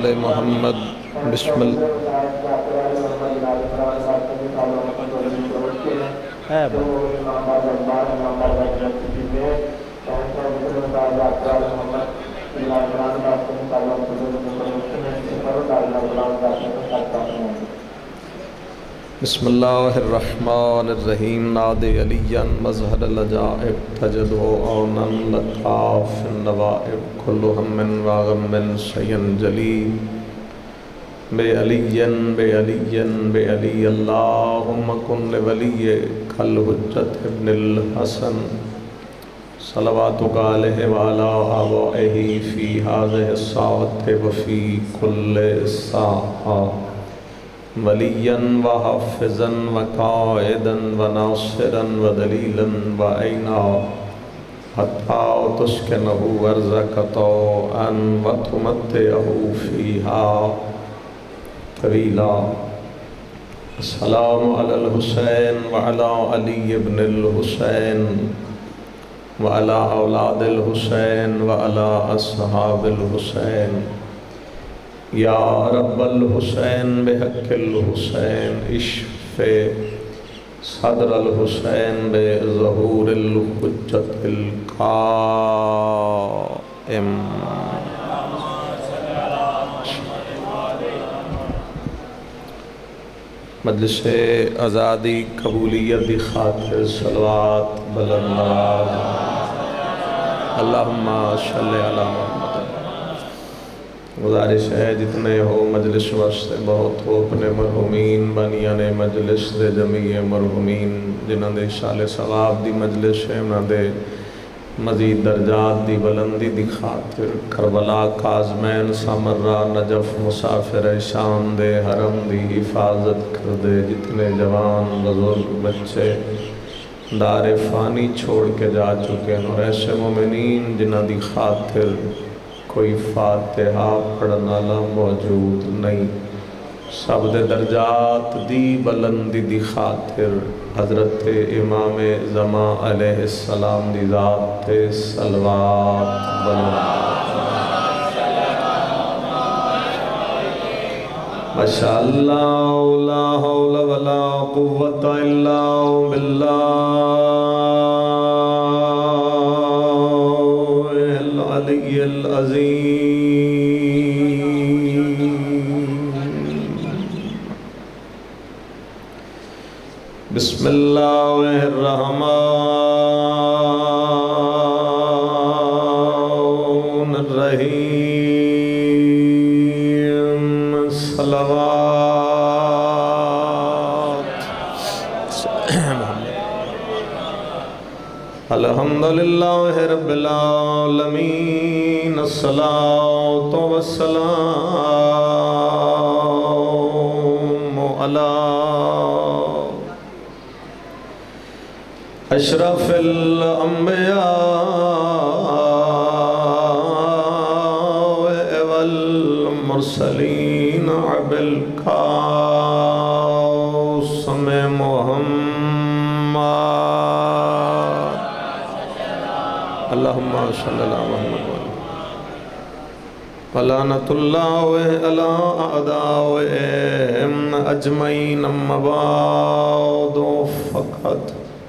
محمد بسم اللہ بسم اللہ الرحمن الرحیم نادی علیاً مظہر العجائب تجدو اونا لطاف النوائب کل ہم واغم شیئن جلی بے علی اللہم کن لولی کل حجت ابن الحسن صلواتک علیہ وعلا آبائہ فی هذه الساعة وفی کل ساعة ولیاً وحافظاً وقائداً وناصراً ودلیلاً وعینا حتی تسکنہ ارضک طوعاً وتمتعہ فیہا طویلا السلام علی الحسین وعلی علی ابن الحسین وعلی اولاد الحسین وعلی اصحاب الحسین یا رب الحسین بحق الحسین اشف صدر الحسین بظہور الحجت القائم مجلس آزادی قبولیت خاطر صلوات بلند اللہم صلی علی محمد۔ گزارش ہے جتنے ہو مجلس واسطے بہت ہو اپنے مرحومین بانیان مجلس دے جمیع مرحومین جنہاں دے شال ثواب دی مجلس ہے انہاں دے مزید درجات دی بلندی دی خاطر کربلا کاظمین سامرہ نجف مسافر شام دے حرم دی حفاظت کر دے جتنے جوان بزرگ بچے دار فانی چھوڑ کے جا چکے ہیں اور ایسے مومنین جنہاں دی خاطر کوئی فاتحہ پڑھنا لا موجود نہیں سب دے درجات دی بلندی دی خاطر حضرت امام زمان علیہ السلام دی ذات تے صلوات بلند ماشاءاللہ لا حول ولا قوة الا باللہ العلی العظیم بسم اللہ الرحمن الرحیم صلوات الحمدللہ رب العالمین الصلاة والسلام علی اشرف الانبیاء والمرسلین ابی القاسم محمد اللہم صلی اللہ محمد ولعنۃ اللہ علی اعدائہم اجمعین اما بعد فقط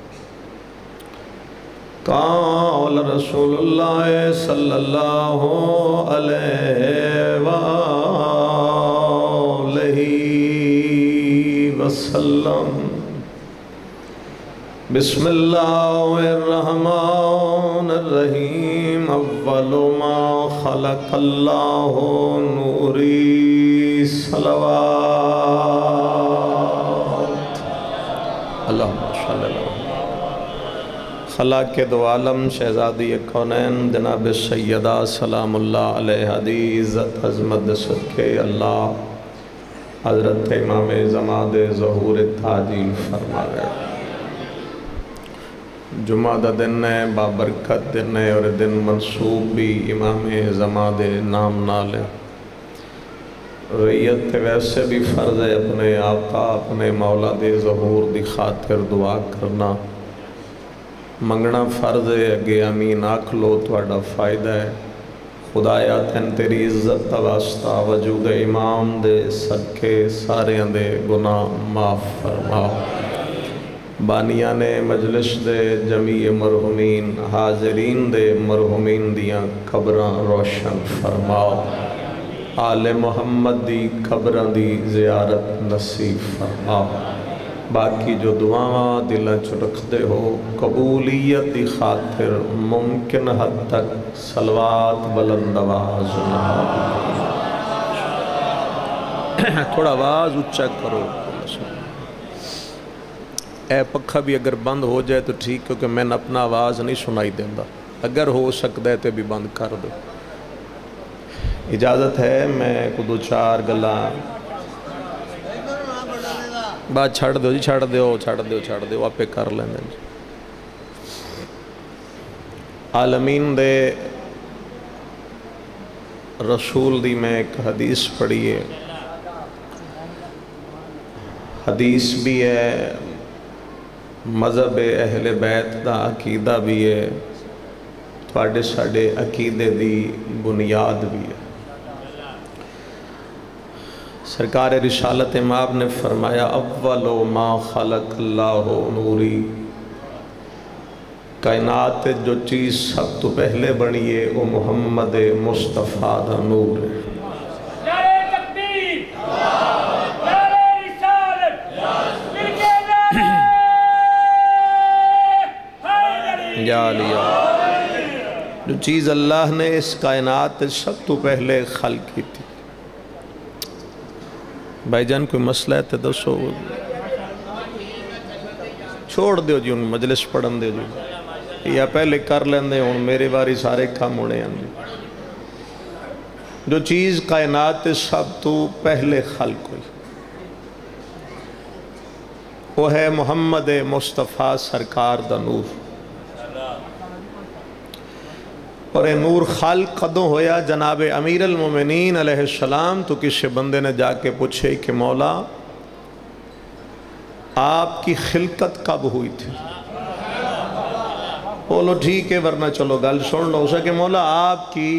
قال رسول اللہ صلی اللہ علیہ وآلہ وسلم بسم اللہ الرحمن الرحیم اول ما خلق اللہ نوری صلوات اللہم صلی اللہ خلاق دو عالم شہزادی کونین جناب سیدہ سلام اللہ علیہ عزت عظمت صدقے اللہ حضرت امام زمان ظہور تاجیل فرما گئے جمعہ دا دن ہے بابرکت دن ہے اور دن منصوب بھی امام زمان نام نالے ریت ویسے بھی فرض ہے اپنے آقا اپنے مولا دے ظہور دی خاطر دعا کرنا منگنا فرض ہے اگے امین آکھ لو توڑا فائدہ ہے خدایا تین تیری عزت دا واسطہ وجود امام دے صدقے سارے دے گناہ معاف فرما۔ بانیان مجلس دے جمیع مرحومین حاضرین دے مرحومین دیاں قبراں روشن فرما۔ آل محمد دی قبراں دی زیارت نصیب فرما۔ باقی جو دعاواں دلوں چ رکھدے ہو قبولیت دی خاطر ممکن حد تک صلوات بلند آواز تھوڑا آواز اونچا کرو۔ اے پکھا بھی اگر بند ہو جائے تو ٹھیک، کیونکہ میں نے اپنا آواز نہیں سنائی دیندہ، اگر ہو سکتا ہے تو بھی بند کر دو۔ اجازت ہے میں کو دو چار گلاں بات چھڑ دیو جی، چھڑ دیو آپ پہ کر لیں جی۔ عالمین دے رسول دی میں ایک حدیث پڑھی ہے، حدیث بھی ہے، مذہب اہل بیت دا عقیدہ بھی ہے، تھوڑے ساڑے عقیدے دی بنیاد بھی ہے۔ سرکار رسالت مآب نے فرمایا اول ما خلق اللہ نوری، کائنات جو چیز سب تو پہلے بنی ہے وہ محمد مصطفیٰ دا نور ہے۔ نعرہ تکبیر، نعرہ رسالت، یا لیا جو چیز اللہ نے اس کائنات سب تو پہلے خلق کی تھی۔ بھائی جان کوئی مسئلہ ہے تو دسو، چھوڑ دیو جی ان مجلس پڑھن دیو جی، یا پہلے کر لیندے ہوں میرے باری سارے کام ہونے ہیں۔ جو چیز کائنات سب تو پہلے خلق ہوئی وہ ہے محمد مصطفیٰ سرکار دا نور۔ اور اے نور خالق قدوں ہویا جناب امیر المومنین علیہ السلام تو کسی بندے نے جا کے پوچھے کہ مولا آپ کی خلقت کب ہوئی تھی؟ بولو ٹھیک ہے ورنہ چلو گل سن لو اسے کہ مولا آپ کی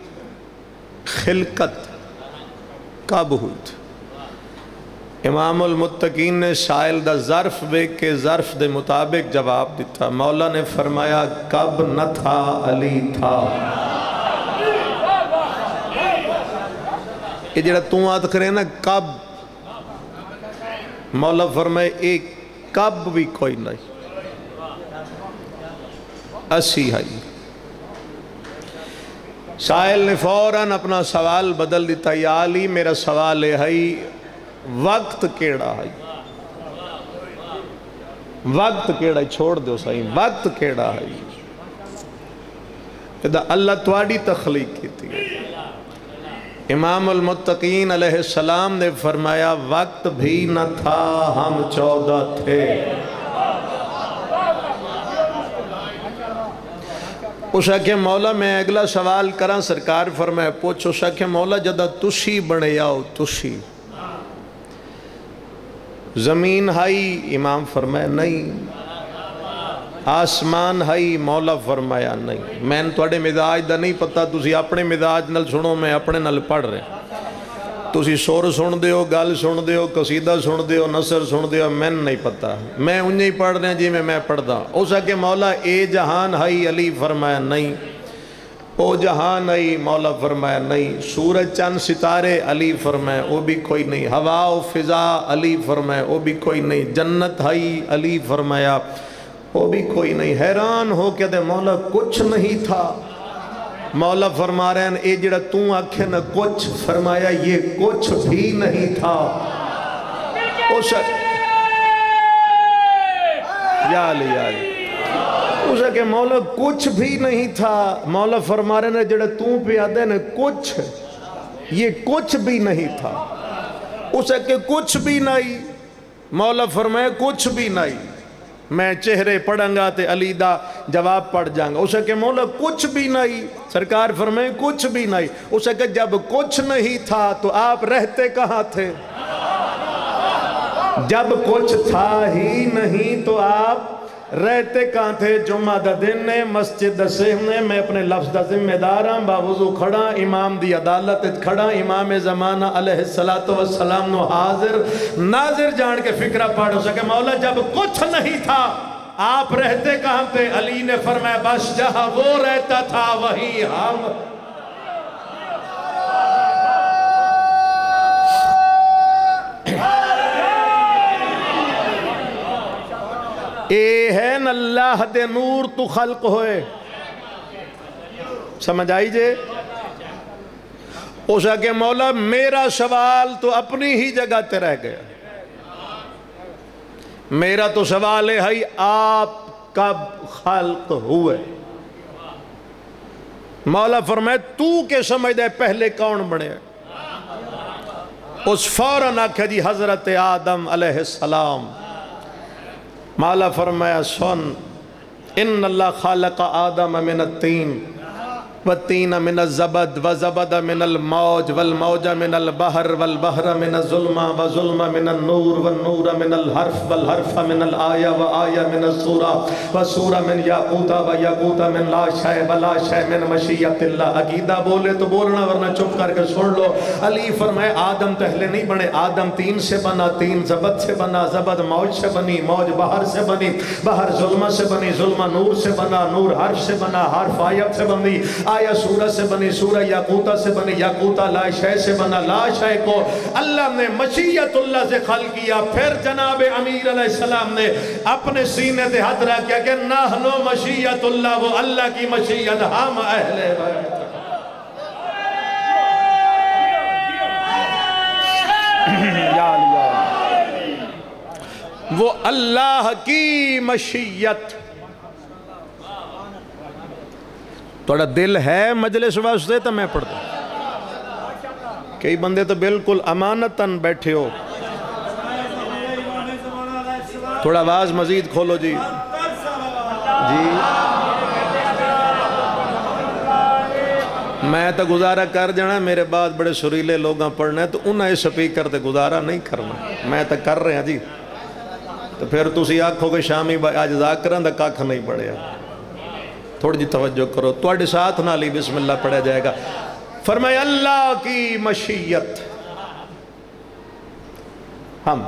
خلقت کب ہوئی تھی؟ امام المتقین نے سائل دا ظرف بے کے ظرف دے مطابق جواب دیتا۔ مولا نے فرمایا کب نہ تھا علی تھا۔ یہ جڑا توں آت کرے نا کب، مولا فرمائے ایک کب بھی کوئی نہیں، اسی ہے۔ سائل نے فوراً اپنا سوال بدل دیتا، یا علی میرا سوال ہے وقت کیڑا ہے؟ وقت کیڑا ہے؟ چھوڑ دیو صحیح، وقت کیڑا ہے؟ کہ اللہ تواڈی تخلیق کی تھی۔ امام المتقین علیہ السلام نے فرمایا وقت بھی نہ تھا، ہم 14 تھے۔ اسا کہ مولا میں اگلا سوال کراں، سرکار فرمایا پوچھ۔ اسا کہ مولا جدہ تسی بنے آؤ، تسی زمین ہائی؟ امام فرمایا نہیں۔ آسمان ہائی؟ مولا فرمایا نہیں۔ میں توڑے مزاج دا نہیں پتا، تسی اپنے مزاج نل سنو، میں اپنے نل پڑھ رہے۔ تسی سور سن دیو، گل سن دیو، قصیدہ سن دیو، نثر سن دیو، میں نہیں پتا، میں انہیں ہی پڑھ رہے ہیں جی میں پڑھ دا۔ اسا کہ مولا اے جہان ہائی؟ علی فرمایا نہیں۔ او جہان آئی؟ مولا فرمایا نہیں۔ سورج چند ستارے؟ علی فرمایا وہ بھی کوئی نہیں۔ ہوا و فضا؟ علی فرمایا وہ بھی کوئی نہیں۔ جنت آئی؟ علی فرمایا وہ بھی کوئی نہیں۔ حیران ہو کے دے مولا کچھ نہیں تھا؟ مولا فرما رہے ہیں اے جڑا توں آکھے نہ کچھ، فرمایا یہ کچھ بھی نہیں تھا۔ یا علی یا علی اسے کہ مولا کچھ بھی نہیں تھا۔ مولا فرما رہے ہیں جڑا توں پہ آدھے نا کچھ، یہ کچھ بھی نہیں تھا۔ اسے کہ کچھ بھی نہیں، مولا فرمائے کچھ بھی نہیں۔ میں چہرے پڑھیں گا تے علی دا جواب پڑھ جائیں گا۔ اسے کہ مولا کچھ بھی نہیں، سرکار فرمائے کچھ بھی نہیں۔ اسے کہ جب کچھ نہیں تھا تو آپ رہتے کہاں تھے؟ جب کچھ تھا ہی نہیں تو آپ رہتے کہاں تھے؟ جمعہ دا دن نے مسجد دا سہنے میں اپنے لفظ دا ذمہ داراں باوضو کھڑا امام دی عدالت کھڑا امام زمانہ علیہ السلام نو حاضر ناظر جان کے فکرہ پڑھ سکے مولا جب کچھ نہیں تھا آپ رہتے کہاں تھے؟ علی نے فرمایا بس جہاں وہ رہتا تھا وہیں ہم۔ اے ہے نا اللہ دے نور تو خلق ہوئے، سمجھ آئی جے؟ اسا کہ مولا میرا سوال تو اپنی ہی جگہ تے رہ گیا، میرا تو سوال ہے آپ کب خلق ہوئے؟ مولا فرمائے تو کے سمجھ دے پہلے کون بنے؟ اس فوراً آکھا جی حضرت آدم علیہ السلام۔ مولا فرمایا سن ان اللہ خالق آدم من التین والتین من الزبد وزبد من الموج والموج من البحر والبحر من الظلم وظلم من النور والنور من الحرف والحرف من الآیہ وآیہ من السورہ والسورہ من یاقوت ویاقوت من لا شے ولا شے من مشیت اللہ۔ عقیدہ بولے تو بولنا ورنہ چپ کر کے سن لو۔ علی فرمائے آدم پہلے نہیں بنے، آدم تین سے بنا، تین زبد سے بنا، زبد موج سے بنی، موج بحر سے بنی، بحر ظلمہ سے بنی، ظلمہ نور سے بنا، نور حرف سے بنا، حرف آیت سے بنی، آیہ سورہ سے بنی، سورہ یاقوتہ سے بنی، یاقوتہ لا شے سے بنا، لا شے کو اللہ نے مشیت اللہ سے خلق کیا۔ پھر جناب امیر علیہ السلام نے اپنے سینے تے ہاتھ رکھ کیا کہ نحنو مشیت اللہ، وہ اللہ کی مشیت ہم اہل بیت۔ یا اللہ، وہ اللہ کی مشیت۔ توڑا دل ہے مجلس واسطے تو میں پڑھتا ہوں، کئی بندے تو بالکل امانتاً بیٹھے ہو، تھوڑا آواز مزید کھولو جی جی۔ میں تو گزارہ کر جانا، میرے بعد بڑے سریلے لوگاں پڑھنا ہے تو انہیں سپیکر تے گزارہ نہیں کرنا، میں تو کر رہے ہیں جی۔ تو پھر تسی آکھو کہ شامی آج ذاکران دا کاکھ نہیں پڑھیا، تھوڑی جی توجہ کرو، توڑے ساتھ نہ لی بسم اللہ پڑھا جائے گا۔ فرمایا اللہ کی مشیت ہم،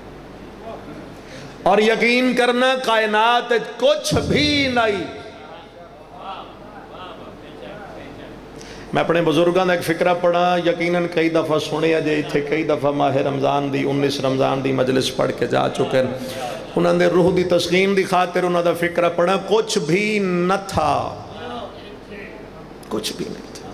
اور یقین کرنا کائنات کچھ بھی نہیں۔ میں اپنے بزرگاں دا ایک فکرہ پڑھا، یقیناً کئی دفعہ سنے جائے تھے، کئی دفعہ ماہ رمضان دی 19 رمضان دی مجلس پڑھ کے جا چکے، انہوں نے روح دی تسکین دی خاطر انہوں نے فکرہ پڑھا، کچھ بھی نہ تھا، کچھ بھی نہیں تھا،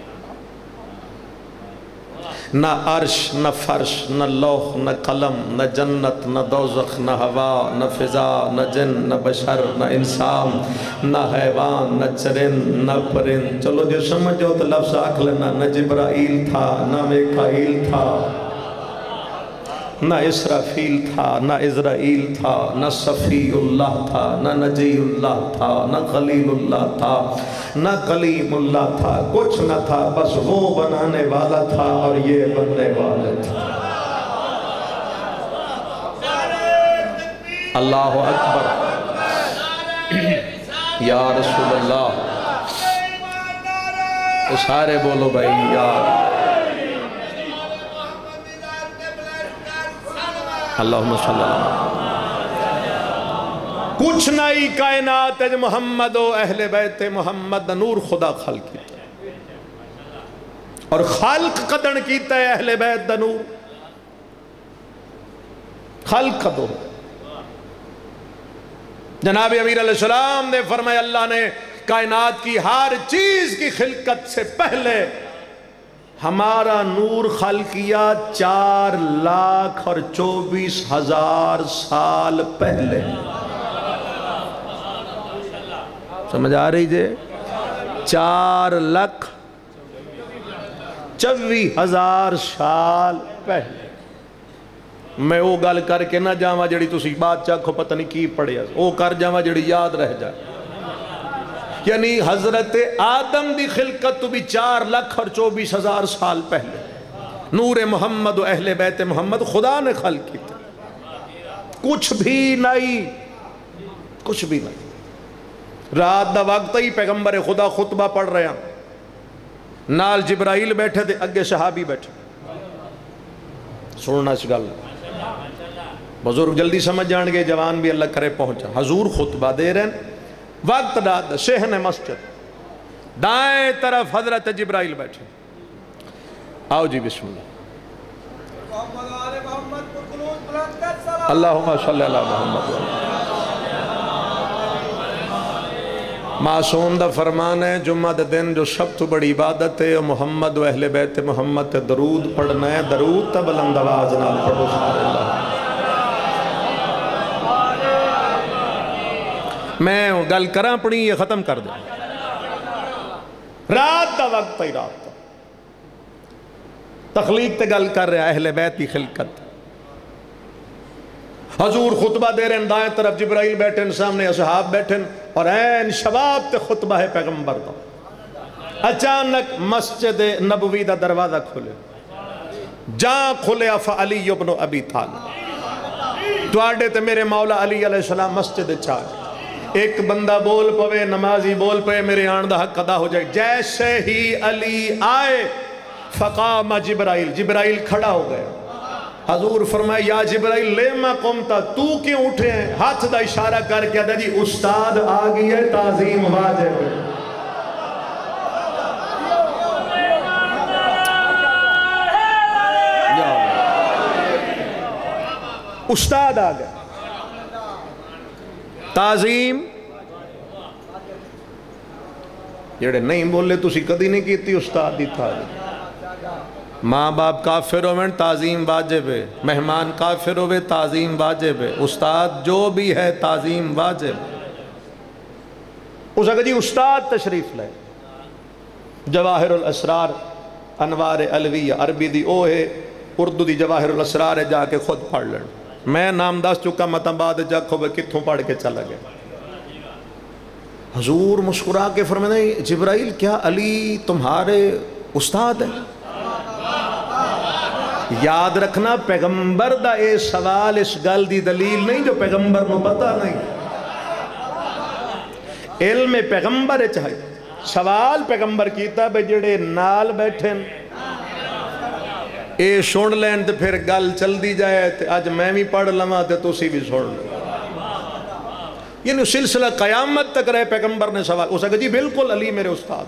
نہ عرش نہ فرش نہ لوح نہ قلم نہ جنت نہ دوزخ نہ ہوا نہ فضا نہ جن نہ بشر نہ انسان نہ حیوان نہ چرند نہ پرند۔ چلو جو سمجھو تو لفظ آکھ لینا، نہ جبرائیل تھا نہ میکائیل تھا نہ اسرافیل تھا نہ عزرائیل تھا نہ صفی اللہ تھا نہ نجی اللہ تھا نہ خلیل اللہ تھا نہ کلیم اللہ تھا، کچھ نہ تھا، بس وہ بنانے والا تھا اور یہ بننے والے تھا۔ اللہ اکبر، یا رسول اللہ، سارے بولو بھائی یا اللہم صلی اللہ۔ کچھ نئی کائنات محمد و اہل بیت محمد نور خدا خلق کیتا ہے، اور خلق قدن کیتا ہے اہل بیت نور، خلق قدو۔ جناب امیر علیہ السلام نے فرمایا اللہ نے کائنات کی ہر چیز کی خلقت سے پہلے ہمارا نور خلق کیا 4,24,000 سال پہلے۔ سمجھ آ رہی جے؟ 4,24,000 سال پہلے۔ میں وہ گل کر کے نہ جاواں جڑی تسی بات چاکھو پتہ نہیں کی پڑھیا، وہ کر جاواں جڑی یاد رہ جائے۔ یعنی حضرت آدم دی خلقت تو بھی 4,24,000 سال پہلے نور محمد و اہل بیت محمد خدا نے خلق کی تھی، کچھ بھی نہیں، کچھ بھی نہیں. رات دا وقت ہی پیغمبر خدا خطبہ پڑھ رہے ہیں, نال جبرائیل بیٹھے تھے, اگے صحابی بیٹھے. سننا اس گل بزرگ جلدی سمجھ جان گے, جوان بھی اللہ کرے پہنچا. حضور خطبہ دے رہے ہیں, وقت رات دا, صحن مسجد, دائیں طرف حضرت جبرائیل بیٹھے. آؤ جی بسم اللہ. اللہم صلی اللہ محمد. معصوم دا فرمان ہے جمعہ دے دن جو سب تو بڑی عبادت ہے محمد و اہل بیت محمد تے درود پڑھنا ہے. درود تا بلند آواز نال پڑھو سبحان اللہ. میں گل کراں پڑھی یہ ختم کر دیں. رات دا وقت ہی رات دا تخلیق تے گل کر رہا اہل بیت کی خلقت. حضور خطبہ دے رہے ہیں, دائیں طرف جبرائیل بیٹھے ہیں, سامنے اصحاب بیٹھے ہیں, اور این شباب تے خطبہ ہے پیغمبر دا. اچانک مسجد نبوی دا دروازہ کھلے, جہاں کھلے فعلی ابن ابی طالب, تو آڈے تے میرے مولا علی علیہ السلام مسجد چاہے. ایک بندہ بول پوے, نمازی بول پوے, میرے آن دا حق ادا ہو جائے. جیسے ہی علی آئے فقام جبرائیل, جبرائیل کھڑا ہو گیا. حضور فرمائے یا جبرائیل لیما قمتا, تو کیوں اٹھے ہیں؟ ہاتھ دا اشارہ کر کے دے جی استاد آگئی ہے, تعظیم واجب ہے. استاد آ گیا, تعظیم. جڑے نہیں بولے تسی کدی نہیں کیتی استاد دی تعظیم. ماں باپ کافر ہوئے تعظیم واجب ہے, مہمان کافر ہوئے تعظیم واجب ہے, استاد جو بھی ہے تعظیم واجب. اس اگر جی استاد تشریف لے, جواہر الاسرار انوار علویہ عربی دی او ہے, اردو دی جواہر الاسرار ہے, جا کے خود پڑھ لیں. میں نام دس چکا مطلب بعد جا کھوے کتھوں پڑھ کے چلا گیا. حضور مسکرا کے فرمائے جبرائیل کیا علی تمہارے استاد ہے؟ یاد رکھنا پیغمبر دا اے سوال اس گل دی دلیل نہیں جو پیغمبر نو پتہ نہیں. علم پیغمبر چاہے سوال پیغمبر کیتا بے جڑے نال بیٹھیں اے سن لین تے پھر گل چل دی جائے تے آج میں بھی پڑھ لما تے تسی بھی سن لو. یعنی سلسلہ قیامت تک رہے پیغمبر نے سوال. اس نے جی بالکل علی میرے استاد.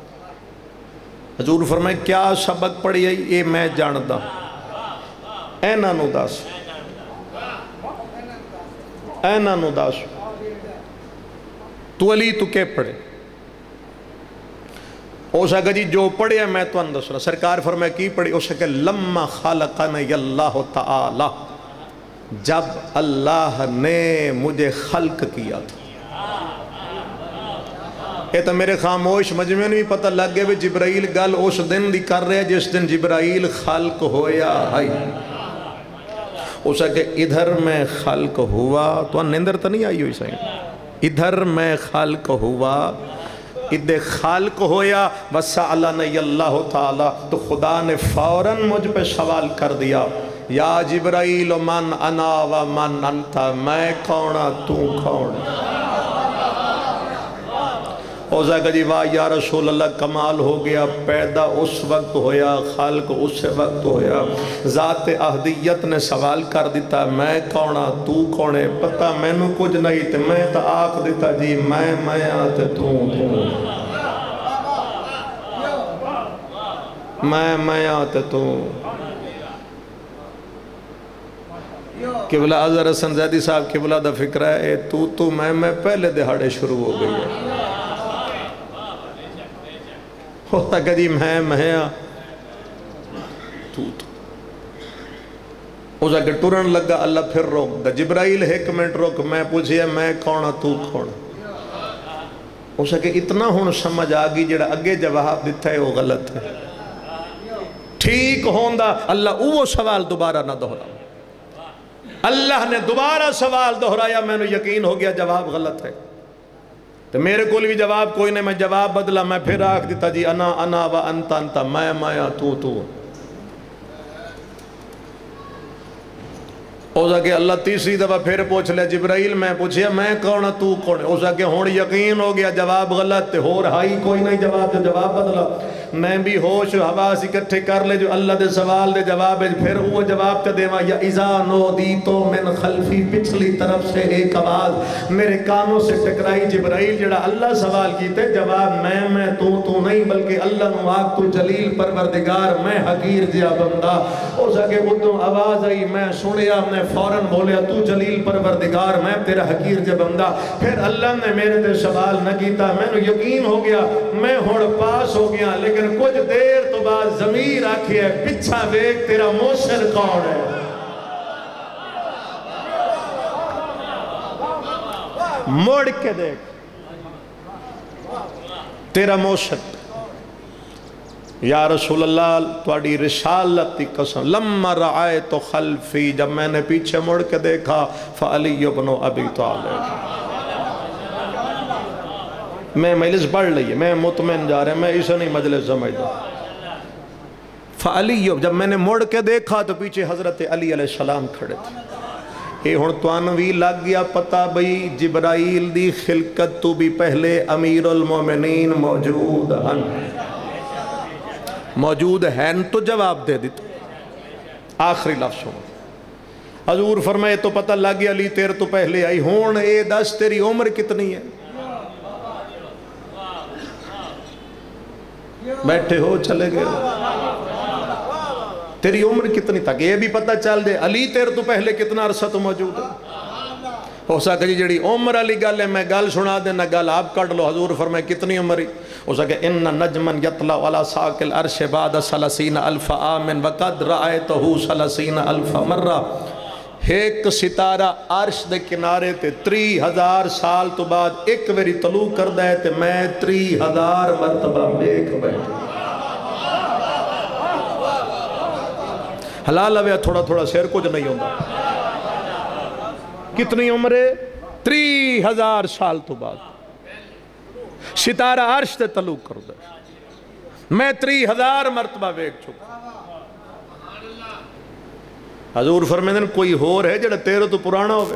حضور فرمائے کیا سبق پڑھی ہے؟ یہ میں جانتا. اینا نو داس, اینا نو داس, تو علی تو کے پڑھے؟ اس نے جی جو پڑھے ہے میں تو اندس رہا. سرکار فرمائے کی پڑھی؟ اس نے کہ لما خالقنی اللہ تعالی, جب اللہ نے مجھے خلق کیا تھا. یہ تو میرے خاموش مجمع نے بھی پتہ لگ گیا بھی جبرائیل گل اس دن دی کر رہے جس دن جبرائیل خلق ہویا ہے. اسے کہ ادھر میں خلق ہوا, تو نندر تو نہیں آئی ہوئی صحیح, ادھر میں خلق ہوا, ادھر خلق ہویا وَسَأَلَنَيَ اللَّهُ تعالی, تو خدا نے فوراً مجھ پہ سوال کر دیا یا جبرائیل من انا و من انتا, میں کھونا تو کھونا. اوزا کہ جی واہ یا رسول اللہ کمال ہو گیا, پیدا اس وقت ہویا, خالق اس وقت ہویا. ذات احدیت نے سوال کر دیتا میں کھونا تو کھونے, پتہ میں نو کچھ نہیں تے میں تا آکھ دیتا جی میں آتے تو میں آتے تو. قبلہ حضرت حسن زیدی صاحب قبلہ دا فکرہ ہے تو میں پہلے دہاڑے شروع ہو گئی ہے. ہوتا کہ جی میں تو اس اگر ٹورن لگا اللہ پھر روک دا. جبرائیل ایک منٹ روک, میں پوچھیا میں کھونا تو کھونا. اس اگر اتنا ہون سمجھ آگی جڑا اگے جواب دیتا ہے وہ غلط ہے. ٹھیک ہوندہ اللہ وہ سوال دوبارہ نہ دہرا. اللہ نے دوبارہ سوال دہرایا, میں نے یقین ہو گیا جواب غلط ہے. تو میرے کو بھی جواب کوئی نہیں, میں جواب بدلا, میں پھر آکھ دیتا جی انا و انتا انتا, میں تو. اس کہ اللہ تیسری دفعہ پھر پوچھ لیا جبرائیل میں پوچھیا میں کون تو کون ہے؟ اس کہ ہون یقین ہو گیا جواب غلط تے ہو رہائی کوئی نہیں جواب جو جواب بدلا میں بھی ہوش حواس اکٹھے کر لے جو اللہ دے سوال دے جواب ہے پھر وہ جواب تے دیواں یا اذا نودیتو من خلفی پچھلی طرف سے ایک آواز میرے کانوں سے ٹکرائی جبرائیل جڑا اللہ سوال کیتے جواب میں تو نہیں بلکہ اللہ نو آگ تو جلیل پروردگار میں حقیر جیا بندہ اس کہ ادھوں آواز آئی میں سنیا میں فوراً بولیا تو جلیل پروردگار میں تیرا حقیر جا بندہ پھر اللہ نے میرے دے سوال نہ کیتا میں نے یقین ہو گیا میں ہوڑ پاس ہو گیا لیکن کچھ دیر تو بعد ضمیر آکھی ہے پچھا ویک تیرا موشر کون ہے موڑ کے دیکھ تیرا موشر یا رسول اللہ تواڈی رسالت کی قسم لما رعایت خلفی جب میں نے پیچھے مڑ کے دیکھا فعلی ابن ابی طالب میں مجلس پڑھ لئیے میں مطمئن جا رہے ہیں میں اسے نہیں مجلس سمجھتا فعلی جب میں نے مڑ کے دیکھا تو پیچھے حضرت علی علیہ السلام کھڑے تھے یہ ہن توانوی لگ گیا پتہ بھئی جبرائیل دی خلقت تو بھی پہلے امیر المومنین موجود ہیں موجود ہیں تو جواب دے دیتا آخری لفظ ہوں حضور فرمائے تو پتہ لگ گیا علی تیر تو پہلے آئی ہون اے دس تیری عمر کتنی ہے بیٹھے ہو چلے گئے تیری عمر کتنی تک یہ بھی پتہ چل دے علی تیر تو پہلے کتنا عرصہ تو موجود ہے ہو سکتا جی جڑی عمر علی گل ہے میں گل سنا دینا گل آپ کٹ لو حضور فرمائے کتنی عمر ہی ہو سکتا ان نجمن یطلع علی ساق العرش بعد 30,000 عام وقد رأیتہو 30,000 مرہ ایک ستارہ عرش دے کنارے تے 30,000 سال تو بعد ایک ویری طلوع کردہ ہے تے میں 30,000 مرتبہ بیک بیٹھے حلال ہویا تھوڑا تھوڑا سیر کچھ نہیں ہوتا کتنی عمرے 30,000 سال تو بعد ستارہ عرش تے طلوع کردہ میں 30,000 مرتبہ بیک چکا حضور فرمیدن کوئی ہور ہے جڑا تیرے تو پرانا ہوئے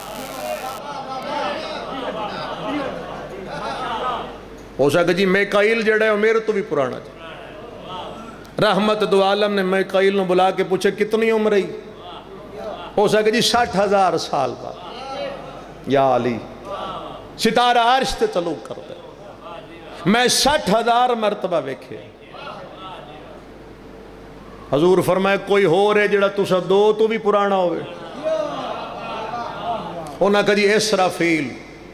ہو سکتا جی میکائیل جڑا ہے میرے تو بھی پرانا جی رحمت دو عالم نے میکائیل نے بلا کے پوچھے کتنی عمر رہی ہو سکتا جی 60,000 سال بعد یا علی ستارہ عرش تے طلوع کر دے میں 60,000 مرتبہ بیکھے حضور فرمائے کوئی ہو رہے جڑا تسا دو تو بھی پرانا ہوئے انہاں کہا جی اسرافیل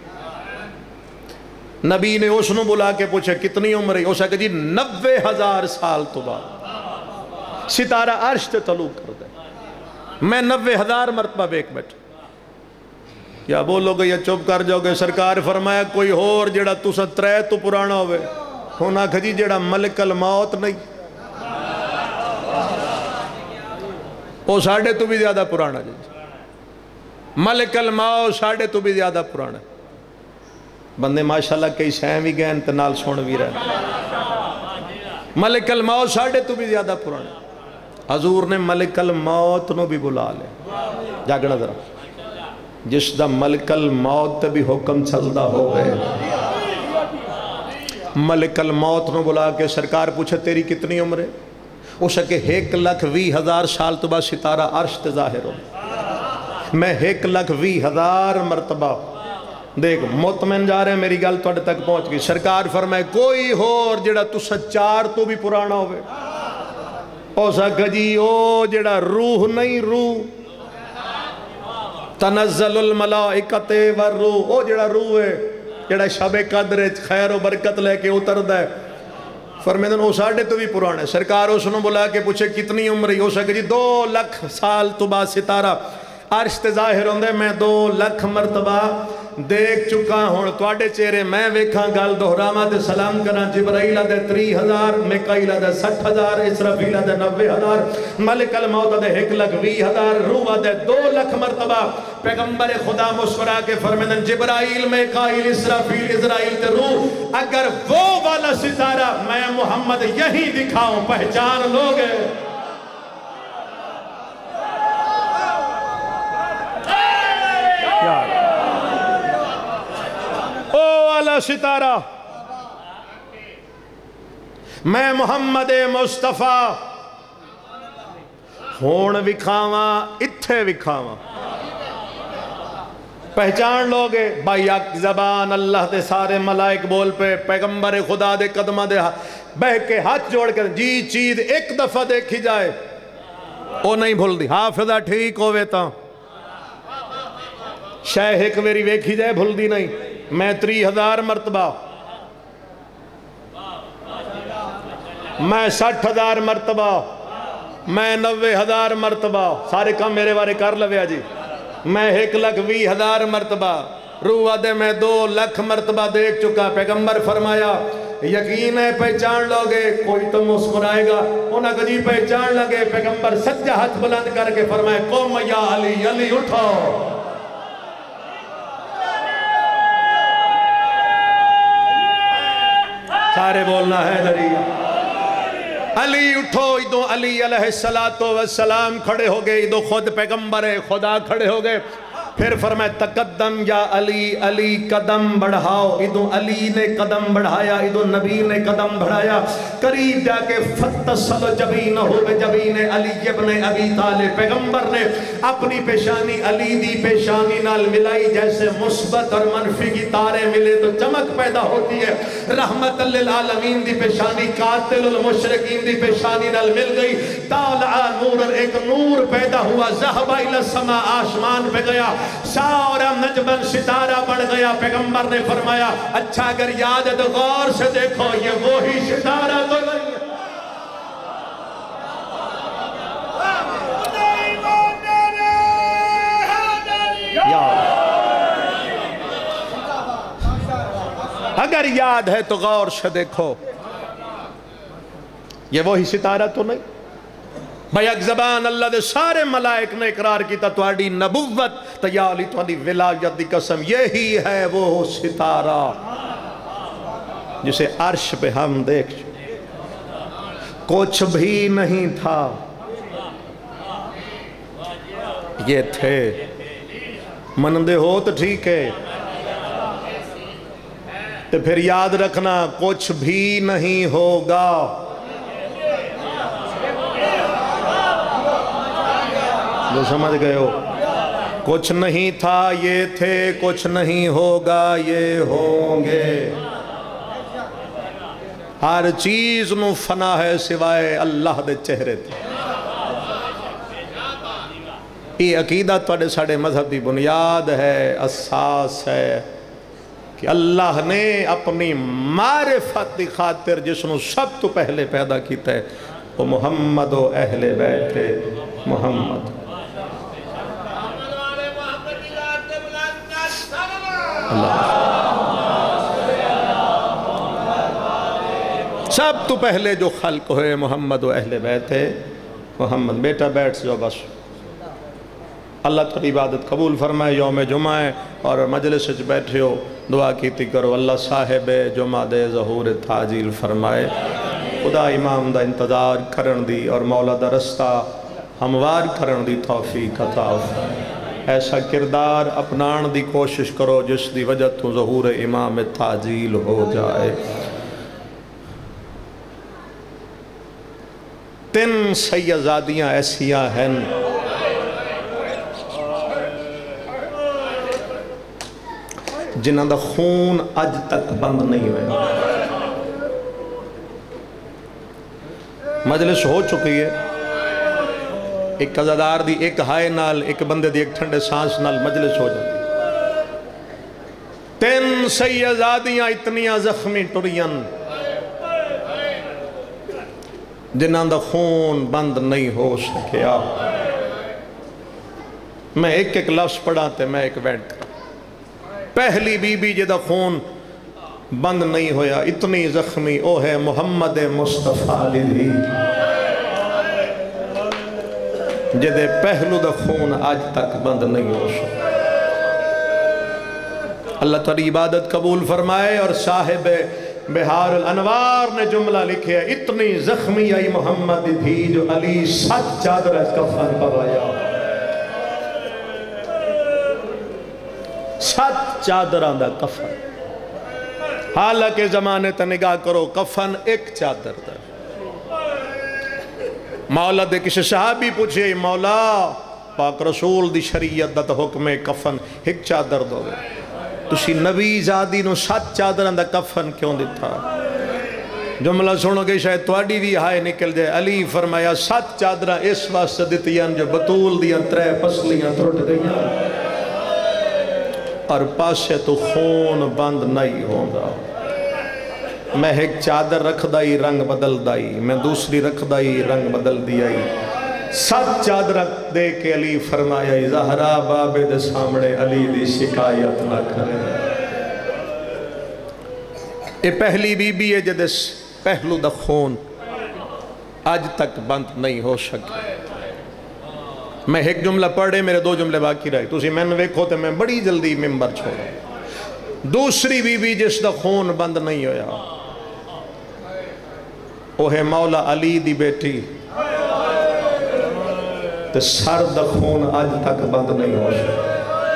نبی نے اس نے بلا کے پوچھے کتنی عمر ہے اسے کہا جی 90,000 سال تو بعد ستارہ عرش تے طلوع کر دے میں 90,000 مرتبہ بیک بیٹھا یا بولو گے یا چپ کر جاؤ گے سرکار فرمایا کوئی اور جڑا تسا ترے تو پرانا ہوئے ہونا کہا جی جڑا ملک الموت نہیں وہ ساڑھے تو بھی زیادہ پرانا جی ملک الموت ساڑھے تو بھی زیادہ پرانا بندے ماشاءاللہ کئی سہم بھی گئے انتنال سن بھی رہے ملک الموت ساڑھے تو بھی زیادہ پرانا حضور نے ملک الموت نو بھی بلا لے جاگنا ذرا جس دا ملک الموت بھی حکم چلدا ہو گئے ملک الموت نو بلا کے سرکار پوچھے تیری کتنی عمر ہے اسے کہ 1,20,000 سال تو بعد ستارہ عرش تے ظاہر ہو میں 1,20,000 مرتبہ دیکھ مطمئن جا رہے ہیں میری گل توڑے تک پہنچ گئی سرکار فرمائے کوئی اور جڑا تو سچار تو بھی پرانا ہوئے اوسا کجی او جڑا روح نہیں روح تنزل الملائکت والروح او جڑا روح ہے جڑا شب قدر خیر و برکت لے کے اتر دے فرمیدن او ساڑھے تو بھی پرانے سرکار اس نے بلا کے پوچھے کتنی عمری ہو سکے جی 2,00,000 سال تو بعد ستارہ عرش تے ظاہر ہوندے میں 2,00,000 مرتبہ دیکھ چکا ہوں توڑے چہرے میں ویکھاں گل دہراواں تے سلام کرنا جبرائیل دے 30,000 میکائیل دے 60,000 اسرافیل دے 90,000 ملک الموت دے 1,20,000 روح دے 2,00,000 مرتبہ پیغمبر خدا مسکرا کے فرمیدن جبرائیل میکائیل اسرافیل اسرائیل تے روح اگر وہ والا ستارہ میں محمد یہی دکھاؤں پہچان لوگے والا ستارہ میں محمد مصطفیٰ ہون وکھاواں اتھے وکھاواں پہچان لوگے بھائی یک زبان اللہ دے سارے ملائک بول پہ پیغمبر خدا دے قدمہ دے بہ کے ہاتھ جوڑ کر جی چیز ایک دفعہ دیکھی جائے او نہیں بھول دی حافظہ ٹھیک ہوئے تا شاہ ایک میری ویکھی جائے بھول دی نہیں میں 30,000 مرتبہ میں 60,000 مرتبہ میں 90,000 مرتبہ سارے کام میرے بارے کر لویا جی میں 1,20,000 مرتبہ روح دے میں 2,00,000 مرتبہ دیکھ چکا پیغمبر فرمایا یقین ہے پہچان لوگے کوئی تو مسکرائے گا انہاں کو جی پہچان لگے پیغمبر سجدہ ہاتھ بلند کر کے فرمائے قوم یا علی علی اٹھو سارے بولنا ہے دریا علی اٹھو ادو علی علیہ السلام کھڑے ہو گئے ادو خود پیغمبر خدا کھڑے ہو گئے پھر فرمائے تقدم یا علی علی قدم بڑھاؤ ادو علی نے قدم بڑھایا ادو نبی نے قدم بڑھایا قریب جا کے فتسل جبینہ بجبین علی ابن ابی طالب پیغمبر نے اپنی پیشانی علی دی پیشانی نال ملائی جیسے مثبت اور منفی کی تاریں ملے تو چمک پیدا ہوتی ہے رحمت للعالمین دی پیشانی قاتل المشرکین دی پیشانی نال مل گئی طالع نور ایک نور پیدا ہوا ذہب الی السماء آسمان پہ گیا سارا نجمن ستارہ بڑھ گیا پیغمبر نے فرمایا اچھا اگر یاد ہے تو غور سے دیکھو یہ وہی ستارہ تو نہیں اگر یاد ہے تو غور سے دیکھو یہ وہی ستارہ تو نہیں بھائی ایک زبان اللہ دے سارے ملائک نے اقرار کیتا تواڈی نبوت تیالی تواڈی ولایت دی قسم یہی ہے وہ ستارہ جسے عرش پہ ہم دیکھ کچھ بھی نہیں تھا یہ تھے منندے ہو تو ٹھیک ہے تو پھر یاد رکھنا کچھ بھی نہیں ہوگا جو سمجھ گئے ہو کچھ نہیں تھا یہ تھے کچھ نہیں ہوگا یہ ہوں گے ہر چیز نو فنا ہے سوائے اللہ دے چہرے تھے یہ عقیدہ توڑے ساڑے مذہب دی بنیاد ہے اساس ہے کہ اللہ نے اپنی معرفت دی خاطر جس نو سب تو پہلے پیدا کیتا ہے وہ محمد و اہل بیت محمد سب تو پہلے جو خلق ہوئے محمد و اہل بیت ہے محمد بیٹا بیٹھ جو بس اللہ تعالی عبادت قبول فرمائے یوم جمعہ ہے اور مجلس سے بیٹھے ہو دعا کیتی کرو اللہ صاحب جمعہ دے ظہور تاجیل فرمائے خدا امام دا انتظار کرن دی اور مولا دا رستہ ہموار کرن دی توفیق عطا فرمائے ایسا کردار اپنان دی کوشش کرو جس دی وجہ تو ظہور امام تاجیل ہو جائے 3 سیدزادیاں ایسیاں ہیں جنہاں دا خون اج تک بند نہیں ہوئے مجلس ہو چکی ہے ایک قضادار دی ایک ہائے نال ایک بندے دی ایک ٹھنڈے سانس نال مجلس ہو جاتی 3 سیدزادیاں اتنیاں زخمی ٹریاں جنہاں دا خون بند نہیں ہو سکیا میں ایک لفظ پڑھا تے میں ایک وینٹ کرا پہلی بی بی جدہ خون بند نہیں ہویا اتنی زخمی او ہے محمد مصطفیٰ علیہ جدے پہلو دا خون آج تک بند نہیں ہو سکتا اللہ تعالی عبادت قبول فرمائے اور صاحب بہار الانوار نے جملہ لکھے اتنی زخمی آئی محمد تھی جو علی 7 چادر کفن پوایا 7 چادران دا کفن حالانکہ زمانے تا نگاہ کرو کفن ایک چادر دا مولا دے کسی صحابی پوچھے مولا پاک رسول دی شریعت دا حکم کفن ایک چادر دو تسی نبی زادی نو 7 چادران دا کفن کیوں دیتا جملہ سنو کہ شاید توڑی بھی ہائے نکل جائے علی فرمایا 7 چادران اس واسطے دیتیاں جو بطول دیاں 3 پسلیاں ترٹ گئیاں اور پاسے تو خون بند نہیں ہوندہ میں ایک چادر رکھ دائی رنگ بدل دائی میں دوسری رکھ دائی رنگ بدل دیائی 7 چادر دے کے علی فرمایا زہرا بابے دے سامنے علی دی شکایت نہ کرے اے پہلی بی بی ہے جدس پہلو دا خون آج تک بند نہیں ہو سکے میں ایک جملہ پڑھے میرے 2 جملے باقی رہے تو اسی میں نے ویکھو تے میں بڑی جلدی ممبر چھوڑا دوسری بی بی جس دا خون بند نہیں ہویا وہ ہے مولا علی دی بیٹی تے سر دا خون آج تک بند نہیں ہو سکے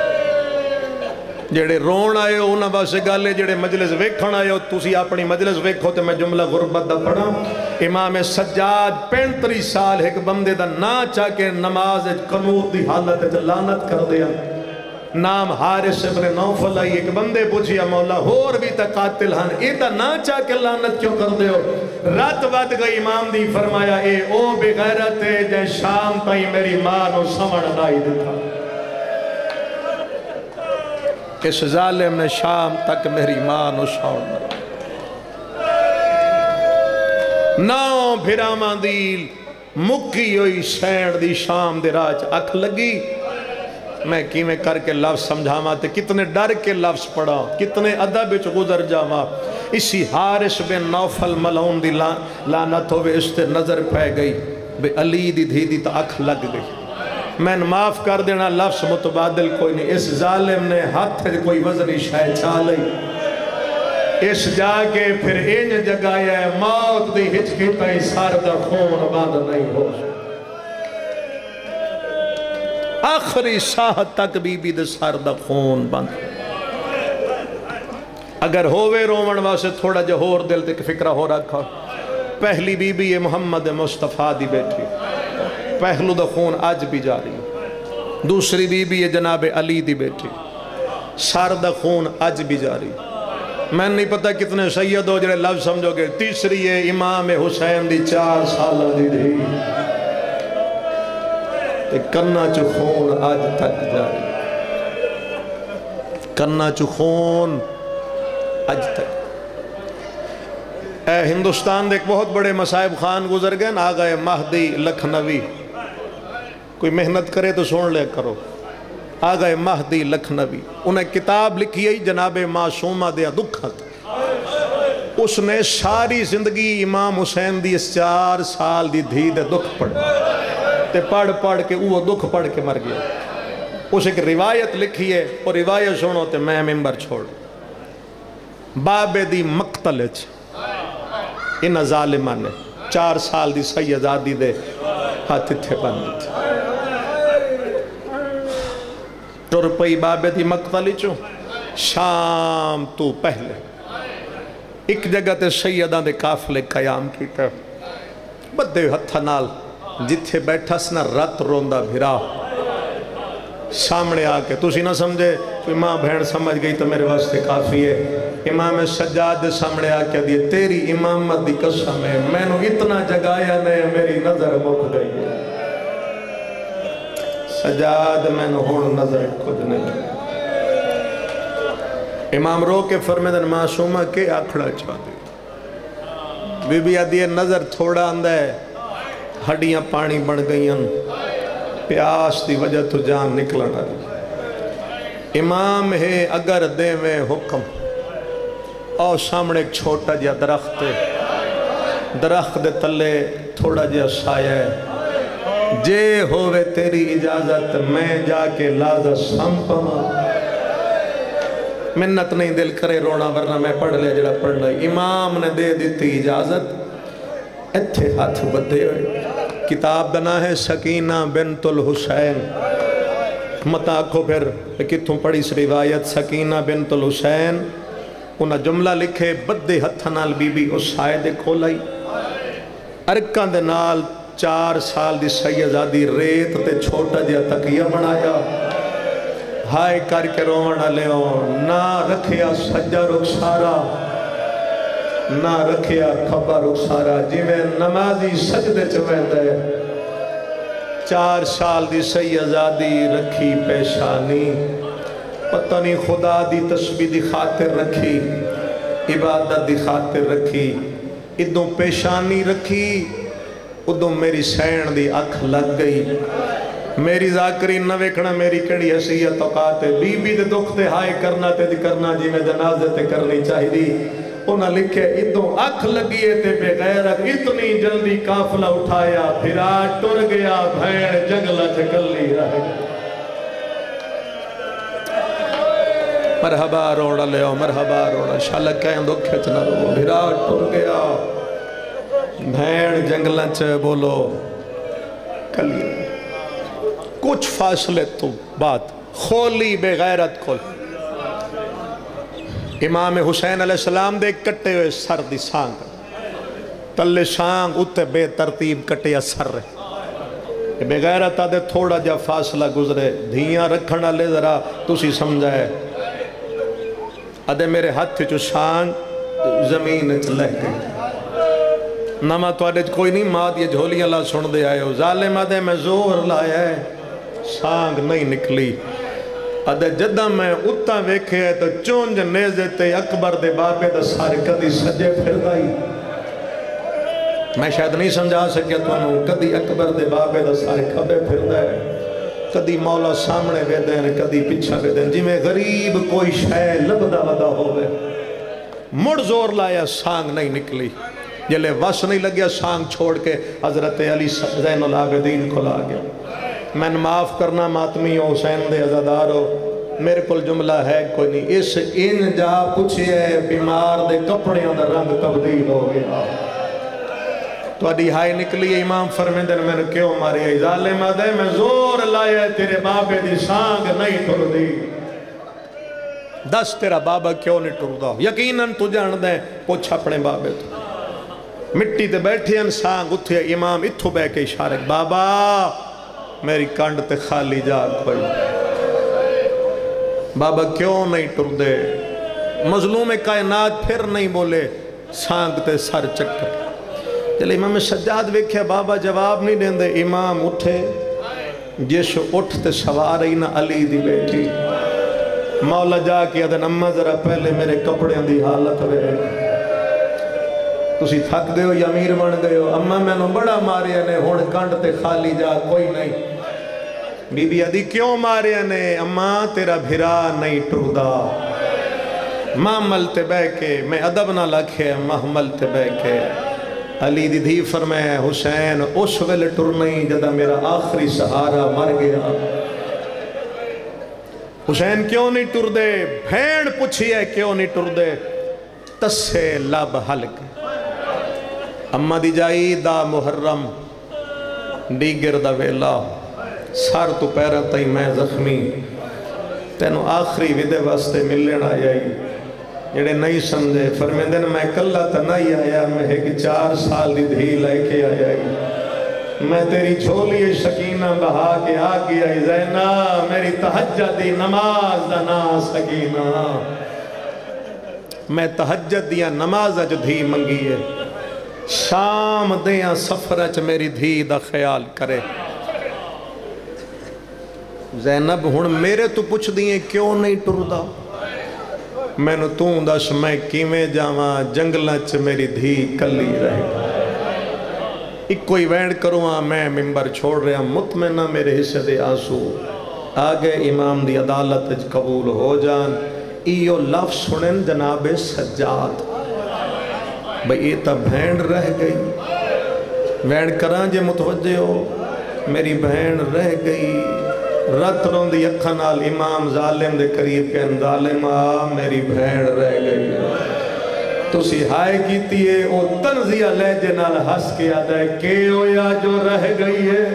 جڑے رون آئے ہو انہاں باسے گالے جڑے مجلس ویکھن آئے ہو تسی اپنی مجلس ویکھو تے میں جملہ غربت دا پڑھا امام سجاد 35 سال ایک بندے دا نا چاہ کے نماز قنوت دی حالت تے لعنت کر دیا نام حارث ابن نوفل آئی ایک بندے پوچھیا مولا اور بھی تا قاتل ہن اے دا نا چاہ کے لعنت کیوں کر دے ہو رات ود گئی امام دی فرمایا اے او بغیرت جے شام تائی میری ماں نو سمڑ نائی دیتا اس ظالم نے شام تک میری ماں نو سمڑ ناؤ بھراما دیل مکی ہوئی سینڈ دی شام دی راج اکھ لگی میں کیویں کر کے لفظ سمجھاما تے کتنے ڈر کے لفظ پڑھا کتنے ادب وچ گزر جاوا اسی حارث بن نوفل ملعون دی لعنت ہوئے اس تے نظر پہ گئی بے علی دی دھی دی تا اکھ لگ گئی میں معاف کر دینا لفظ متبادل کوئی نہیں اس ظالم نے ہاتھ کوئی وزنی شاہ چالئی اس جا کے پھر این جگایا ہے موت دی ہچکتائی سار دا خون بند نہیں ہو آخری ساہ تک بی بی دے سار دا خون بند اگر ہووے رومن واسے تھوڑا جہور دل تے فکرہ ہو رکھا پہلی بی بی یہ محمد مصطفیٰ دی بیٹھی پہلو دا خون آج بھی جاری دوسری بی بی یہ جناب علی دی بیٹھی سار دا خون آج بھی جاری میں نہیں پتا کتنے سید ہو جڑے لفظ سمجھو گے تیسری ہے امام حسین دی 4 سالہ دی دی تے کرنا چو خون آج تک جاری کرنا چو خون آج تک اے ہندوستان دے ایک بہت بڑے مصائب خان گزر گئے آ گئے مہدی لکھنوی کوئی محنت کرے تو سن لے کرو آ گئے مہدی لکھنوی انہیں کتاب لکھی ہے جناب معصومہ دیا دکھت اس نے ساری زندگی امام حسین دی 4 سال دی دھی دے دکھ پڑھ کے وہ دکھ پڑھ کے مر گیا اس ایک روایت لکھی ہے اور روایت سنو تے میں ممبر چھوڑ بابے دی مقتل ان ظالمان نے 4 سال دی سیدادی دے ہاتھ تھے بند تھے ٹر پئی بابے دی مقتلی چوں شام تو پہلے ایک جگہ تے سیدان دے قافلے قیام کیتا بدے ہتھا نال جتھے بیٹھا سنا رات روندہ بھرا سامنے آکے تُسی نہ سمجھے کوئی ماں بہن سمجھ گئی تو میرے واسطے کافی ہے امام سجاد سامنے آکے دیئے تیری امامت دی قسم ہے میں نے اتنا جگایا نہیں میری نظر مک گئی ہے سجاد میں نے ہون نظر کچھ نہیں امام رو کے فرمیدن معصومہ کے آکھڑا چاہ دی بی بی آدھی نظر تھوڑا اندہ ہے ہڈیاں پانی بڑھ گئیں پیاس دی وجہ تو جان نکلنا امام ہے اگر دے میں حکم اور سامنے ایک چھوٹا جا درخت ہے درخت دے تلے تھوڑا جا سایہ ہے جے ہووے تیری اجازت میں جا کے لازہ سمپا منت نہیں دل کرے رونا ورنہ میں پڑھ لے جڑا پڑھ لے امام نے دے دیتی اجازت اتھے ہاتھ بدھے ہوئے کتاب دنا ہے سکینہ بنت الحسین متا کو پھر کتوں پڑھی اس روایت سکینہ بنت الحسین انہاں جملہ لکھے بدے ہتھاں نال بی بی اس سائے دے کھولائی ارکاں دے نال 4 سال دی سیدزادی ریت تے چھوٹا جہا تکیہ بنایا ہائے کر کے رونا لیو نہ رکھیا سجا رخسارا نہ رکھیا کھبا رخسارا جی میں نمازی سجدے چوہتا ہے 4 سال دی سیدزادی رکھی پیشانی پتہ نہیں خدا دی تسبیح دی خاطر رکھی عبادت دی خاطر رکھی ادوں پیشانی رکھی ادوں میری سین دی اکھ لگ گئی میری ذاکری نہ ویکھنا میری کڑی حیثیت اوقات بی بی دے دکھ تے ہائے کرنا تے دی کرنا جی میں جنازے تے کرنی چاہی دی انہاں لکھے ادوں اکھ لگیے تے بے غیرت اتنی جلدی قافلہ اٹھایا پھرا ٹر گیا بھین جنگلہ چکلی رہ گئی مرحبا روڑا لے مرحبا روڑا شالہ کہیں دکھے چنا رو بھرا ٹر گیا بھین جنگلہ چے بولو کلی کچھ فاصلے تو بات خولی بے غیرت کھول امام حسین علیہ السلام دے کٹے ہوئے سر دی سانگ تلے سانگ اتے بے ترتیب کٹیا سر رہے بے غیرت آدھے تھوڑا جا فاصلہ گزرے دھیاں رکھنا لے ذرا تُسی سمجھائے آدھے میرے ہاتھ چو سانگ زمین چلے گئی نما تو آدھے کوئی نہیں ماں یہ جھولی اللہ سن دے آئے ہو ظالم آدھے میں زور لائے ہے سانگ نہیں نکلی آدھے جدہ میں اتنا ویکھے ہے تو چونج نیزے تے اکبر دے بابے دا سارے کدی سجے پھر دائی میں شاید نہیں سمجھا سکیا تو انہوں کدی اکبر دے بابے دا سارے کھبے پھر دائے کدی مولا سامنے بے دین کدی پچھا بے دین جی میں غریب کوئی شے لبدا ودا ہوئے مڑ زور لایا سانگ نہیں نکلی جلے وس نہیں لگیا سانگ چھوڑ کے حضرت علی زین العابدین کو لا گیا میں معاف کرنا ماتمی ہو حسین دے عزادار ہو میرے کل جملہ ہے کوئی نہیں اس ان جا پوچھئے بیمار دے کپڑیوں دا رنگ تبدیل ہو گیا تو اڈی ہائی نکلی امام فرمیندن میں نے کیوں ماری ہے ظالم آدھے میں زور لائے تیرے بابے دی سانگ نہیں ٹر دی دس تیرا بابا کیوں نہیں ٹر دا یقیناً تو جان دیں پوچھ اپنے بابے تو مٹی تے بیٹھے ہیں سانگ اتھے امام اتھو بے کے اشارے بابا میری کانڈ تے خالی جاگ پڑی بابا کیوں نہیں ٹر دے مظلوم کائنات پھر نہیں بولے سانگ تے سر چکر جلے امام سجاد ویکھے بابا جواب نہیں دیں دے امام اٹھے جیش اٹھ تے سوارئی نہ علی دی بیٹی مولا جا کے ادھن اممہ ذرا پہلے میرے کپڑے دی حالت ہوئے تُسی تھک گئے ہو یا امیر بن گئے ہو اممہ میں نو بڑا ماریا نے ہون کانڈ تے خالی جا کوئی نہیں بی بی ادھی کیوں ماریا نے اممہ تیرا بھرا نہیں ٹردہ محمل تے بے کے میں ادب نہ لکھے محمل تے بے کے علی دی دھی فرمائے حسین اس ویلے ٹر نہیں جدہ میرا آخری سہارا مر گیا حسین کیوں نہیں ٹر دے بھیڑ پوچھی ہے کیوں نہیں ٹر دے تسے لب حلق اممہ دی جائی دا محرم ڈیگر دا ویلا سار تو پیرا تائی میں زخمی تینو آخری ویدے واسطے ملنا آئی جڑے نہیں سمجھے فرمیندن میں کلہ تا نہیں آیا میں ایک 4 سال دی دھی لائے کے آیا میں تیری جھولی سکینہ بہا کے آگی آئی زینہ میری تہجد دی نماز دنا سکینہ میں تہجد دیا نماز جو دھی منگی ہے شام دیاں سفرچ میری دھی دا خیال کرے زینب ہون میرے تو پوچھ دیئے کیوں نہیں ٹردہ میں نو توں دس میں کیمیں جاواں جنگلچ میری دھی کلی رہے ایک کوئی وینڈ کرواں میں ممبر چھوڑ رہا مطمئنہ میرے حصے دے آنسو آگے امام دی عدالت قبول ہو جان ایو لفظ سنن جناب سجاد بھئی یہ تا بھین رہ گئی وینڈ کران جے متوجہ ہو میری بہن رہ گئی رت رون دی اکھنال امام ظالم دے قریب کہن ظالمہ میری بہن رہ گئی تو سی ہائے کیتی ہے او تنزیہ لہجے نال ہس کے آدھا ہے کہ ہویا جو رہ گئی ہے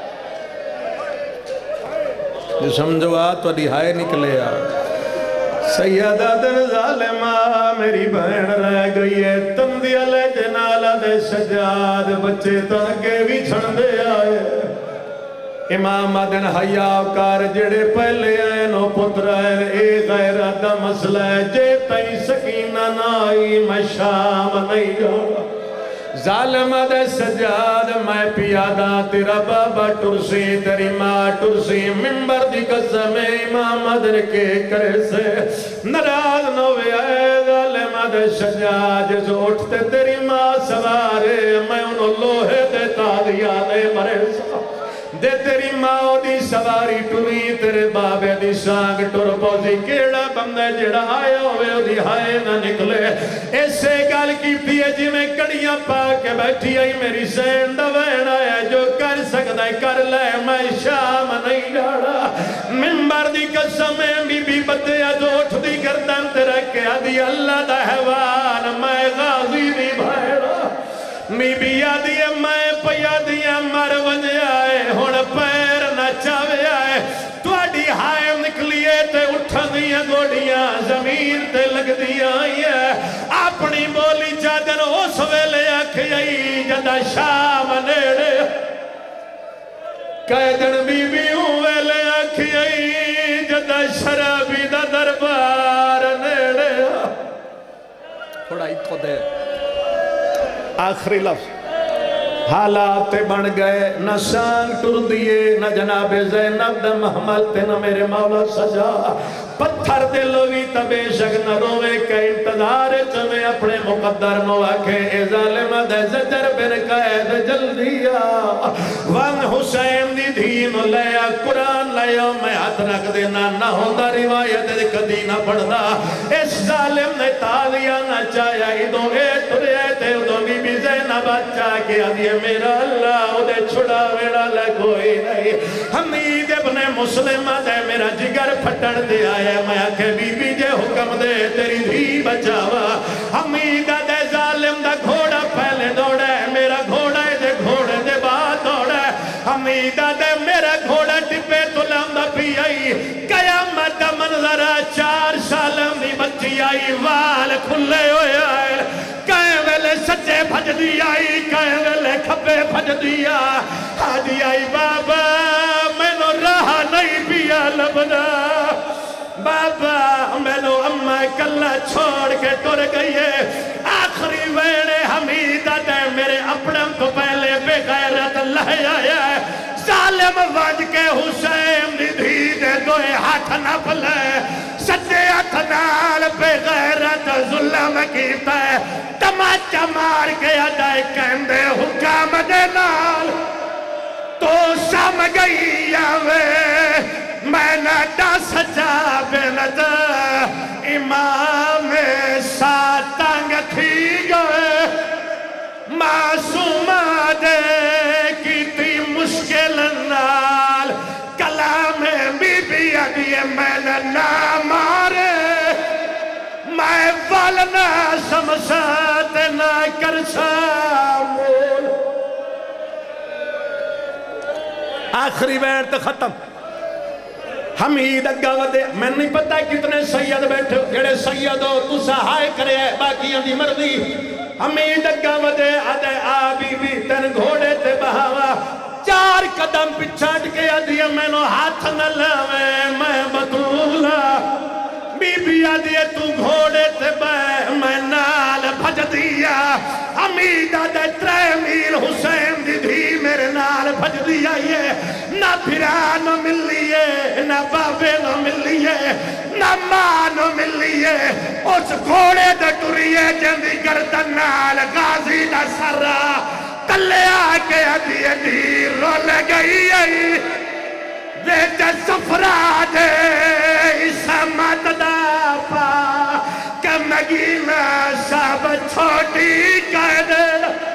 جو سمجھو آ تو اڈی ہائے نکلے آ سیدہ دن ظالمہ میری بہن رہ گئی ہے تندی علی جنالہ دے سجاد بچے تنکے بھی چھن دے آئے امام دن حیاء کار جڑے پہلے آئے نو پتر آئے اے غیرہ دا مسئلہ ہے جے تئی سکینہ نائی میں شام نہیں جاؤں ظالمہ دے سجاد میں پیادہ تیرا بابا ٹرسی تیری ماں ٹرسی ممبر دی قسم امام در کے کرے سے نراز نوے آئے ظالمہ دے سجاد جو اٹھتے تیری ماں سوارے میں انہوں لوہے دے تاغیا دے مرے سا دے تیری ماں دی سواری ٹوری تیرے بابے دی سانگ ٹور پوزی کیڑا بندے جڑا آیا ہوئے دی ہائے نہ نکلے ایسے گال کی پیے جی میں کڑیاں پا کے بیٹھی آئی میری سین دوین آیا جو کر سکتا ہے کر لے میں شام نہیں ڈاڑا ممبر دی قسم بی بی بدیا جو اٹھ دی گردن تیرے کے آدھی اللہ دا حیوان میں غازی دی بھائڑا می بی آدھی میں پیا دیا مر ونجے آئے ہون پیر نہ چاوے آئے توڑی ہائے نکلیے تے اٹھا دیا گوڑیاں زمین تے لگ دیا آئیے اپنی بولی چادر اس ویلے آکھے آئی جدہ شام نیڑے قیدن بی بی ہوں ویلے آکھے آئی جدہ شرابی دا دربار نیڑے تھوڑا ہی تو دے آخری لفظ حالات بن گئے نہ شان ٹر دیے نہ جناب زینب دا محمل تے نہ میرے مولا سجا پتھر دلوی تبے شک نہ روے کہ انتظار چمیں اپنے مقدر نو آکھے اے ظالم دے زجر بن قید جلدیا وان حسین دی دین لیا قرآن لیا میں ہاتھ رکھ دینا نہ ہوندہ روایت کدی نہ پڑھنا اس ظالم نے تالیا نہ چایا ادو اے ترے تے ادو بی بی زینب بچا کے آدھیے میرا اللہ ادھے چھڑا ویڑا لے کوئی نہیں حمید ابن مسلمہ دے میرا جگر پھٹڑ دے آیا میں آکھے بی بی جے حکم دے تیری دھی بچاوا حمیدہ دے ظالم دا گھوڑا پہلے دوڑے میرا گھوڑا دے گھوڑے دے بعد دوڑے حمیدہ دے میرا گھوڑا ٹپے تلام دا پی آئی قیامت دا منظرہ 4 سالم دی بچی آئی وال کھلے ہوئے آئے کہیں ویلے سچے بھج دی آئی کہیں ویلے کھپے بھج دیا آدھی آئی بابا میں نو رہا نہیں پیا لبنا بابا میں نو اممہ کلہ چھوڑ کے ٹور گئی ہے آخری ویڑے حمیدہ دے میرے اپنم تو پہلے بے غیرت لے آیا ہے ظالم وج کے حسین دی دے دوئے ہاتھ نہ پلے سچے ہاتھ نال بے غیرت ظلم کیتا ہے تماچا مار کے ادائے کہندے حکام دے نال تو سم گئی آوے میں نہ دا سجا بینتا امام ساتنگ تھی گئے معصوم دے کی تی مشکل نال کلام بی بی ادیے میں نہ مارے میں والنا سمسات نہ کرسا مول آخری ویرت ختم حمید اگا ودے میں نہیں پتا کتنے سید بیٹھے جڑے سید ہو تو سہائے کرے باقی اندھی مردی حمید اگا ودے آدھے آبی بھی تن گھوڑے تے بہاوا 4 قدم پچھاٹ کے آدھیا میں نو ہاتھ نہ لوے میں بطولہ بی بی آدھیا تو گھوڑے تے بے میں نال بھج دیا حمید آدھے 3 میل حسین دی دھی میرے نال بھج دیا یہ نہ پھرا نہ ملیے نہ بابے نہ ملیے نہ ماں نہ ملیے اس گھوڑے دے ٹوریے جندی گردن نال غازی نہ سرا تلے آکے ادھی ادھی رول گئی آئی ویچ سفرا دے اسمت دا پا کہ مگینہ سب چھوٹی کر دے